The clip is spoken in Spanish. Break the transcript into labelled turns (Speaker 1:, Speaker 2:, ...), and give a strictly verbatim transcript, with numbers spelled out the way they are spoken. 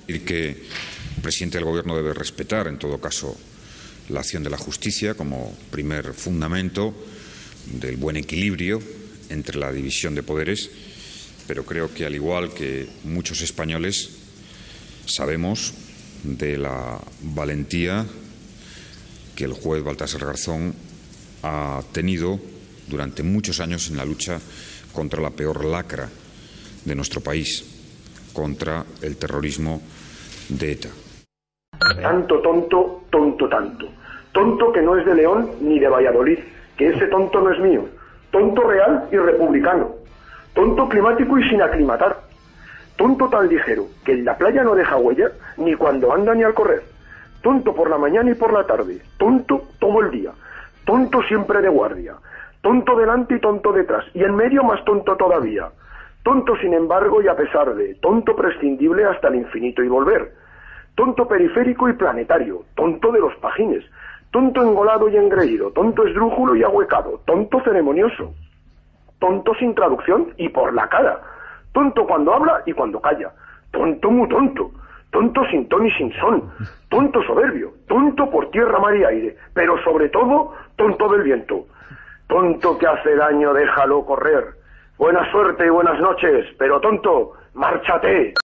Speaker 1: decir que el presidente del Gobierno debe respetar, en todo caso, la acción de la justicia como primer fundamento del buen equilibrio entre la división de poderes, pero creo que, al igual que muchos españoles, sabemos de la valentía que el juez Baltasar Garzón ha tenido durante muchos años en la lucha contra la peor lacra de nuestro país, contra el terrorismo de ETA.
Speaker 2: Tanto tonto, tonto tanto. Tonto que no es de León ni de Valladolid, que ese tonto no es mío. Tonto real y republicano. Tonto climático y sin aclimatar. Tonto tan ligero que en la playa no deja huella ni cuando anda ni al correr. Tonto por la mañana y por la tarde. Tonto todo el día. Tonto siempre de guardia. Tonto delante y tonto detrás. Y en medio más tonto todavía. Tonto sin embargo y a pesar de. Tonto prescindible hasta el infinito y volver. Tonto periférico y planetario. Tonto de los pajines. Tonto engolado y engreído. Tonto esdrújulo y ahuecado. Tonto ceremonioso. Tonto sin traducción y por la cara. Tonto cuando habla y cuando calla. Tonto muy tonto. Tonto sin ton y sin son. Tonto soberbio. Tonto por tierra, mar y aire. Pero sobre todo, tonto del viento. Tonto que hace daño, déjalo correr. Buena suerte y buenas noches. Pero tonto, márchate.